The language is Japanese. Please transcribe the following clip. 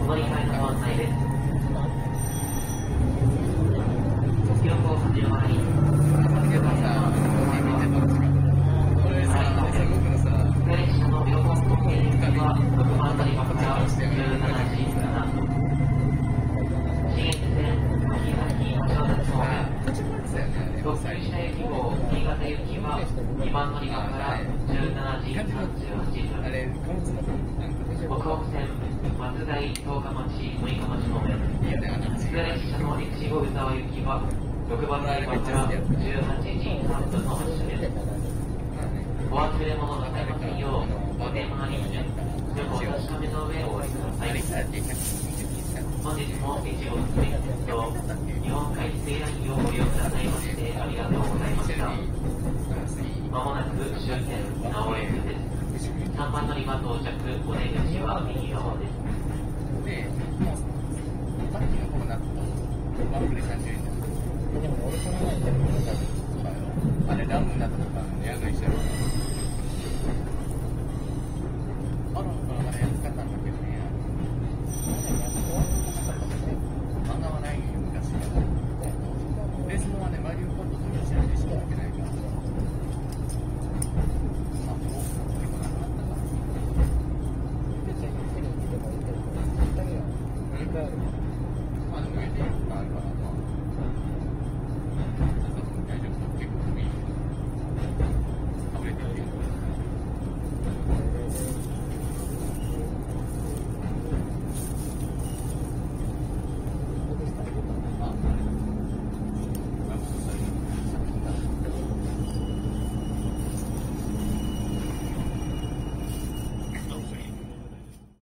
乗り換えのご案内です。記録を始めまり、列車の横方向には6番乗り場から17時7分。新越線秋崎正月方面、特急下行き号新潟行きは2番乗り場から17時38分。北北線松台十日町六日町方面、普通列車の越後湯沢行きは6番乗り場から18時3分の発車です。お忘れ物なさいませんよう、お電話によくお確かめの上お降りください。本日も越後スイスと日本海西ラインをご利用くださいましてありがとうございました。まもなく終点直江津です。3番乗り場到着、お出口は右側です。